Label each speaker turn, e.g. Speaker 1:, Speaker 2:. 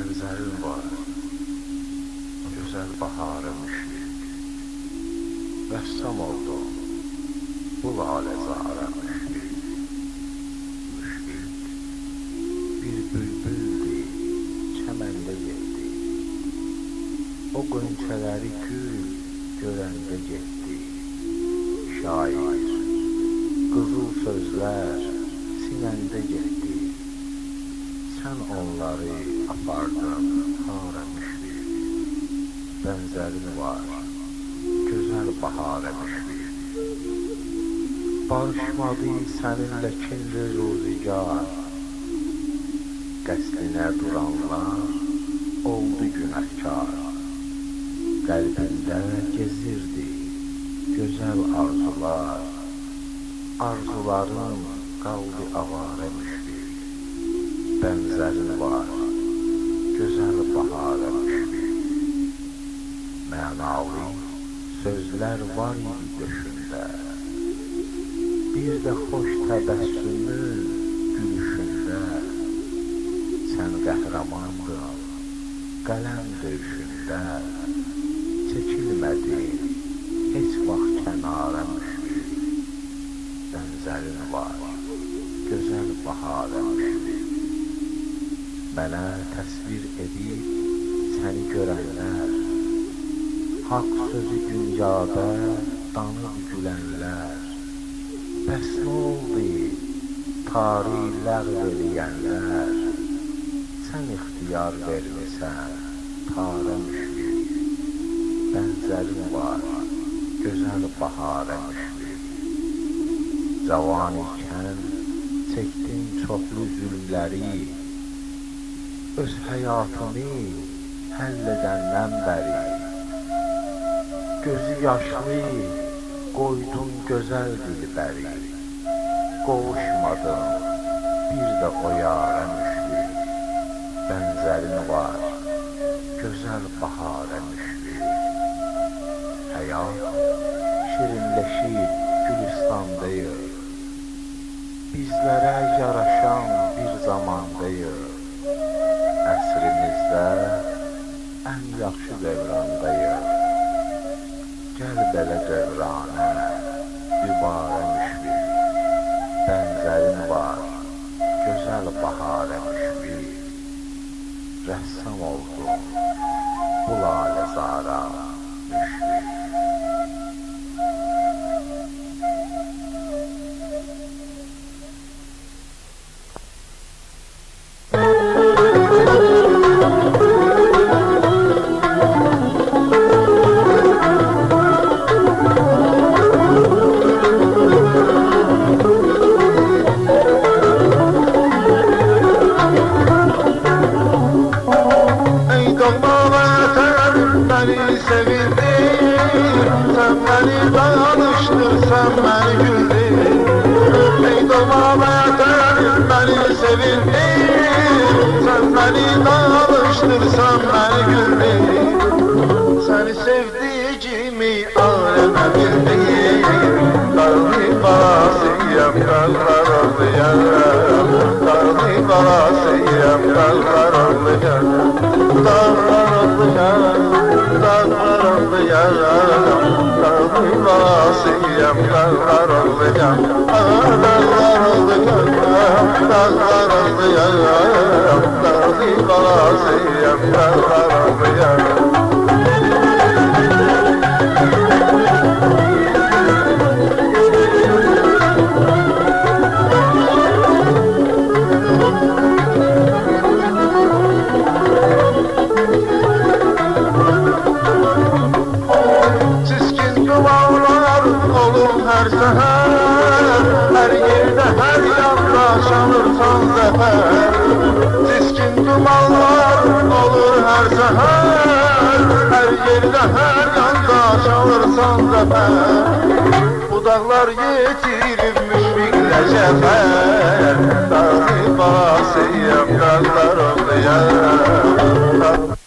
Speaker 1: Bənzərin var, gözəl baharı müşfiq. Rəssam oldum, bu lalə zara müşfiq. Müşfiq bir bülbüldü, çəməndə getdi. O qönçələri gül görəndə getdi. Şair, qızıl sözlər sinəndə getdi. Sən onları apardın hara müşfiq. Bənzərin var, gözəl bahara müşfiq. Barışmadı səninlə kinli ruzigar. Qəsdinə duranlar oldu günəhkar. Qəlbində gezirdi gözəl arzular. Arzuların qaldı avara müşfiq. Bənzərin var, gözəl bahara müşfiq. Mənalı sözlər var idi döşündə. Bir də xoş təbəssümün gülüşündə. Sən qəhrəmandın qələm döyüşündə. Çəkilmədin heç vaxt kənara müşfiq. Bənzərin var, gözəl bahara müşfiq. Mənə təsvir edib səni görənlər, haqq sözü dünyada danıb gülənlər. Bəs nə oldu tarih ləğv eləyənlər? Sən ixtiyar vermisən tara müşfiq. Bənzərin var, gözəl bahara müşfiq. Cavan ikən çəkdin çoxlu zülmləri. Öz həyatını həll edəndən bəri. Gözü yaşlı qoydun gözəl dilbəri. Qovuşmadın bir də o yara müşfiq. Bənzərin var, gözəl bahara müşfiq. Həyat şirinləşib gülüstandayıq. Bizlərə yaraşan bir zamandayıq. Əsrimizdə ən yaxşı dövrandayıq. Gəl belə dövranə, dübarə müşfiq. Bənzərin var, gözəl bahara müşfiq. Rəssam oldum, bu lalə zara müşfiq.
Speaker 2: Sen beni güldün, ey dolmabeten beni sevindin. Sen beni danıştırsan beni güldün. Seni sevdiğimi aleme bildin. Darlı balasıyım, dağlar olduyam. Darlı balasıyım, dağlar olduyam. Dağlar olduyam, dağlar olduyam. Darlı balasıyım, dağlar olduyam. Dağlar olduyam, dağlar olduyam. Darlı balasıyım, dağlar olduyam. Her seher, her yerde, her yanda çalırsan zefer. Tiskin dumanlar olur her seher, her yerde, her yanda çalırsan zefer. Bu dağlar yetirip müşfikle cefer. Dağlı balasıyım, dağlar olduyam.